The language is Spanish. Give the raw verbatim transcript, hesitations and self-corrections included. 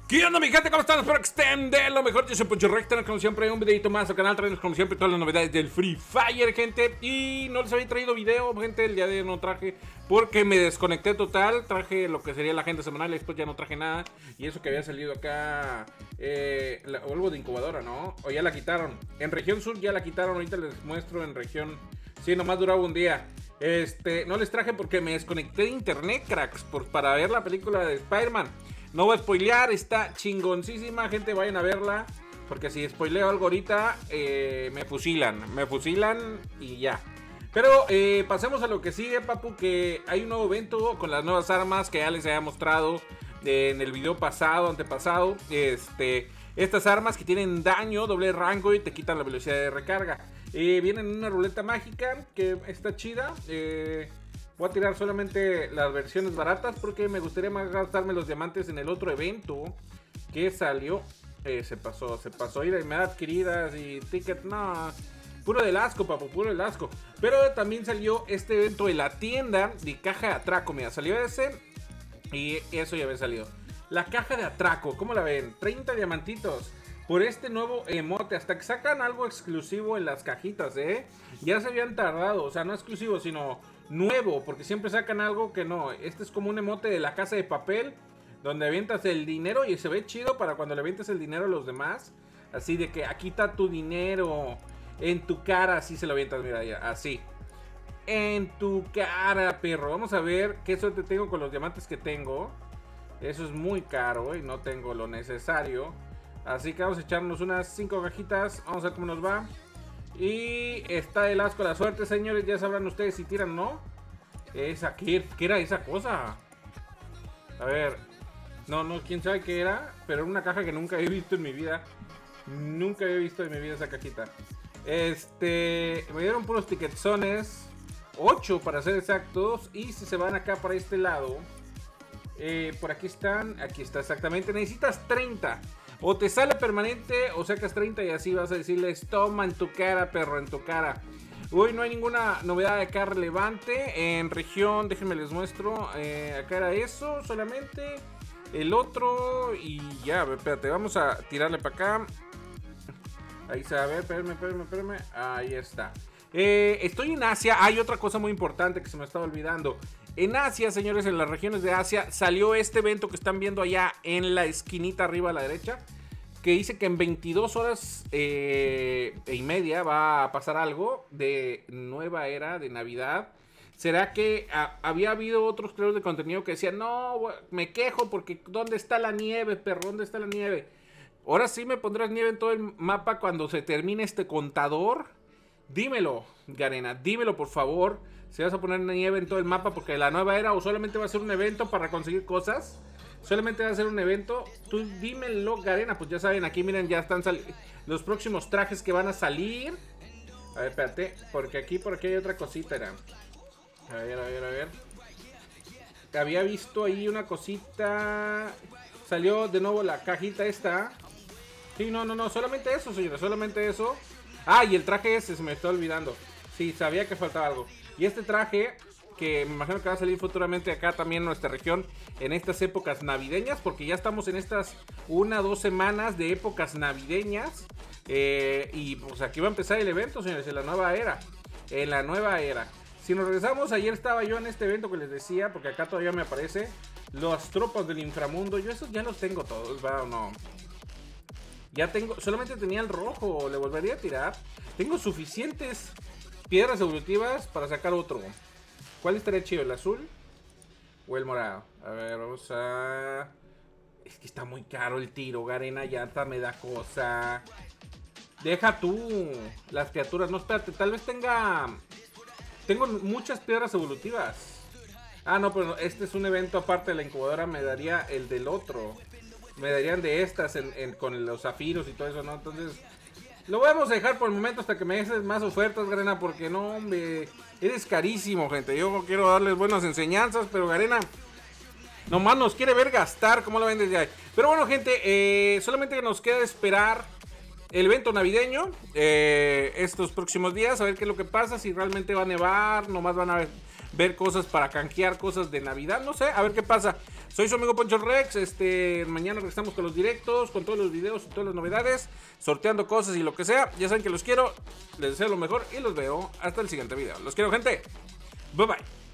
¿Qué onda, mi gente? ¿Cómo están? Espero que estén de lo mejor. Yo soy Poncho Recta, como siempre, un videito más al canal. Traemos como siempre todas las novedades del Free Fire, gente. Y no les había traído video, gente. El día de hoy no traje porque me desconecté total. Traje lo que sería la agenda semanal y después ya no traje nada. Y eso que había salido acá, eh, la, o algo de incubadora, ¿no? O ya la quitaron. En región sur ya la quitaron. Ahorita les muestro en región. Sí, nomás duraba un día. Este, no les traje porque me desconecté de internet, cracks, por, para ver la película de Spider-Man. No voy a spoilear, está chingoncísima, gente, vayan a verla. Porque si spoileo algo ahorita, eh, me fusilan, me fusilan y ya. Pero eh, pasemos a lo que sigue, papu, que hay un nuevo evento con las nuevas armas que ya les había mostrado eh, en el video pasado, antepasado. Este, estas armas que tienen daño, doble rango y te quitan la velocidad de recarga. Eh, vienen en una ruleta mágica que está chida. Eh... Voy a tirar solamente las versiones baratas porque me gustaría más gastarme los diamantes en el otro evento que salió. Eh, se pasó, se pasó. Ir a me adquiridas y ticket, no. Puro del asco, papu, puro del asco. Pero también salió este evento de la tienda de caja de atraco. Mira, salió ese y eso ya había salido. La caja de atraco, ¿cómo la ven? treinta diamantitos. Por este nuevo emote, hasta que sacan algo exclusivo en las cajitas, ¿eh? Ya se habían tardado, o sea, no exclusivo, sino nuevo, porque siempre sacan algo que no. Este es como un emote de La Casa de Papel, donde avientas el dinero y se ve chido para cuando le avientas el dinero a los demás. Así de que aquí está tu dinero, en tu cara, así se lo avientas, mira, ya, así. En tu cara, perro. Vamos a ver qué suerte tengo con los diamantes que tengo. Eso es muy caro y no tengo lo necesario. Así que vamos a echarnos unas cinco cajitas. Vamos a ver cómo nos va. Y está el asco de la suerte, señores. Ya sabrán ustedes si tiran o no. Esa, ¿qué, ¿qué era esa cosa? A ver. No, no, quién sabe qué era. Pero era una caja que nunca he visto en mi vida. Nunca he visto en mi vida esa cajita. Este... Me dieron puros ticketzones. ocho para ser exactos. Y si se van acá para este lado. Eh, por aquí están. Aquí está exactamente. Necesitas treinta. O te sale permanente o sacas treinta y así vas a decirles: toma en tu cara, perro, en tu cara. Hoy no hay ninguna novedad acá relevante. En región, déjenme les muestro. Eh, acá era eso solamente. El otro y ya, a ver, espérate, vamos a tirarle para acá. Ahí se va a ver, espérame, espérame, espérame. Ahí está. Eh, estoy en Asia. Hay otra cosa muy importante que se me estaba olvidando. En Asia, señores, en las regiones de Asia salió este evento que están viendo allá en la esquinita arriba a la derecha, que dice que en veintidós horas eh, y media va a pasar algo de nueva era, de Navidad. ¿Será que a, había habido otros creadores de contenido que decían: no, me quejo porque ¿dónde está la nieve, perro? ¿Dónde está la nieve? Ahora sí me pondrás nieve en todo el mapa cuando se termine este contador. Dímelo, Garena, dímelo por favor. Si vas a poner nieve en todo el mapa porque la nueva era o solamente va a ser un evento para conseguir cosas. Solamente va a ser un evento. Tú dímelo, Garena. Pues ya saben, aquí miren, ya están los próximos trajes que van a salir. A ver, espérate, porque aquí por aquí hay otra cosita. Era. A ver, a ver, a ver. Había visto ahí una cosita. Salió de nuevo la cajita esta. Sí, no, no, no, solamente eso, señores, solamente eso. Ah, y el traje ese, se me está olvidando. Sí, sabía que faltaba algo. Y este traje, que me imagino que va a salir futuramente acá también en nuestra región, en estas épocas navideñas, porque ya estamos en estas una, dos semanas de épocas navideñas. Eh, y pues aquí va a empezar el evento, señores, en la nueva era. En la nueva era. Si nos regresamos, ayer estaba yo en este evento que les decía, porque acá todavía me aparece las tropas del inframundo. Yo esos ya los tengo todos, ¿va o no? Ya tengo, solamente tenía el rojo, le volvería a tirar. Tengo suficientes piedras evolutivas para sacar otro. ¿Cuál estaría chido? ¿El azul o el morado? A ver, vamos a... Es que está muy caro el tiro, Garena, ya hasta me da cosa. Deja tú las criaturas. No, espérate, tal vez tenga... Tengo muchas piedras evolutivas. Ah, no, pero este es un evento aparte de la incubadora. Me daría el del otro. Me darían de estas en, en, con los zafiros y todo eso, ¿no? Entonces... Lo vamos a dejar por el momento hasta que me des más ofertas, Garena, porque no, hombre, eres carísimo, gente. Yo quiero darles buenas enseñanzas, pero Garena nomás nos quiere ver gastar, como lo ven desde ahí. Pero bueno, gente, eh, solamente nos queda esperar el evento navideño eh, estos próximos días, a ver qué es lo que pasa, si realmente va a nevar, nomás van a ver, ver cosas para canjear cosas de Navidad, no sé, a ver qué pasa. Soy su amigo Poncho Rex. Este, mañana regresamos con los directos, con todos los videos y todas las novedades, sorteando cosas y lo que sea. Ya saben que los quiero, les deseo lo mejor y los veo hasta el siguiente video. Los quiero, gente. Bye bye.